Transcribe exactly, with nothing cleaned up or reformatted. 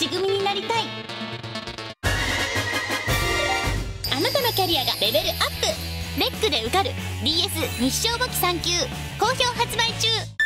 ち組になりたい。あなたのキャリアがレベルアップ。レックで受かる ディーエス 日照簿記さん級好評発売中。